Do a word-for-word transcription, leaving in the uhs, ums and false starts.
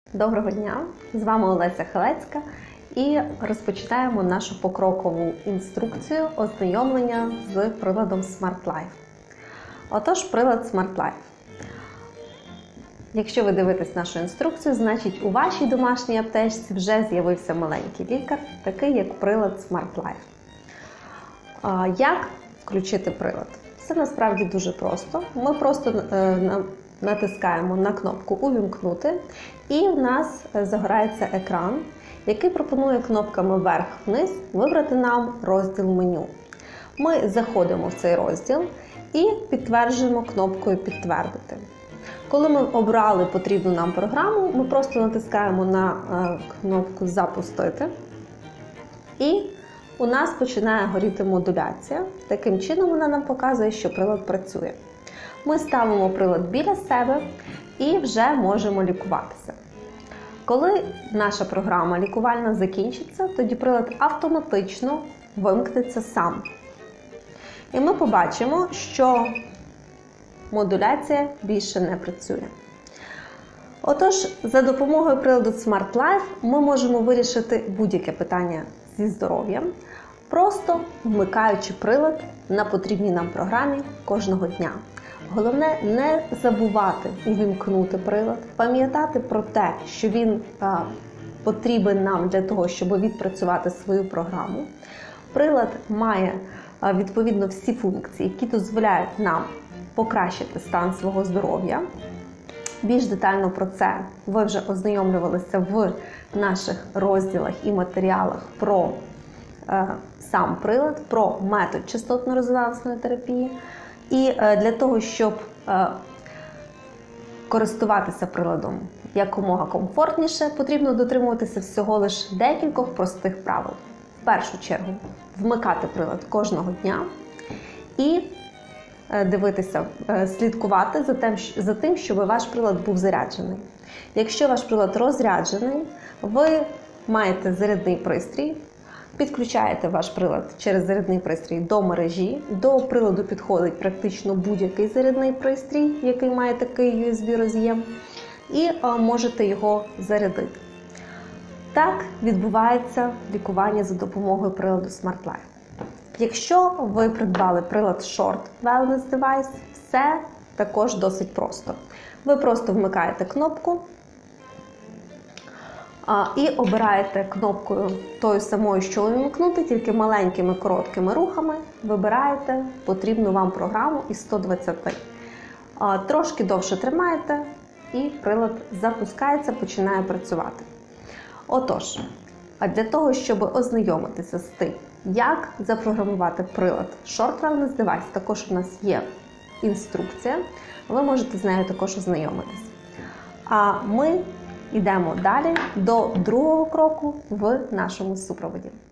Доброго дня! З вами Олеся Хелецька і розпочинаємо нашу покрокову інструкцію ознайомлення з приладом SmartLife. Отож, прилад SmartLife. Якщо ви дивитесь нашу інструкцію, значить у вашій домашній аптечці вже з'явився маленький лікар, такий як прилад SmartLife. Як включити прилад? Це насправді дуже просто. Ми просто натискаємо на кнопку «Увімкнути» і в нас загорається екран, який пропонує кнопками вверх-вниз вибрати нам розділ меню. Ми заходимо в цей розділ і підтверджуємо кнопкою «Підтвердити». Коли ми обрали потрібну нам програму, ми просто натискаємо на кнопку «Запустити» і у нас починає горіти модуляція. Таким чином вона нам показує, що прилад працює. Ми ставимо прилад біля себе і вже можемо лікуватися. Коли наша програма лікувальна закінчиться, тоді прилад автоматично вимкнеться сам. І ми побачимо, що модуляція більше не працює. Отож, за допомогою приладу SmartLife ми можемо вирішити будь-яке питання зі здоров'ям, просто вмикаючи прилад на потрібній нам програмі кожного дня. Головне не забувати увімкнути прилад, пам'ятати про те, що він а, потрібен нам для того, щоб відпрацювати свою програму. Прилад має а, відповідно всі функції, які дозволяють нам покращити стан свого здоров'я. Більш детально про це ви вже ознайомлювалися в наших розділах і матеріалах про е, сам прилад, про метод частотно-резонансної терапії. І е, для того, щоб е, користуватися приладом якомога комфортніше, потрібно дотримуватися всього лише декількох простих правил. В першу чергу вмикати прилад кожного дня і дивитися, слідкувати за тим, за тим, щоб ваш прилад був заряджений. Якщо ваш прилад розряджений, ви маєте зарядний пристрій, підключаєте ваш прилад через зарядний пристрій до мережі, до приладу підходить практично будь-який зарядний пристрій, який має такий ю ес бі роз'єм, і можете його зарядити. Так відбувається лікування за допомогою приладу SmartLife. Якщо ви придбали прилад Short Wellness Device, все також досить просто. Ви просто вмикаєте кнопку а, і обираєте кнопкою тою самою, що увімкнути, тільки маленькими короткими рухами вибираєте потрібну вам програму із сто двадцяти. А, трошки довше тримаєте і прилад запускається, починає працювати. Отож, а для того, щоб ознайомитися з тим, як запрограмувати прилад Short Wellness Device, також у нас є інструкція, ви можете з нею також ознайомитись. А ми йдемо далі до другого кроку в нашому супроводі.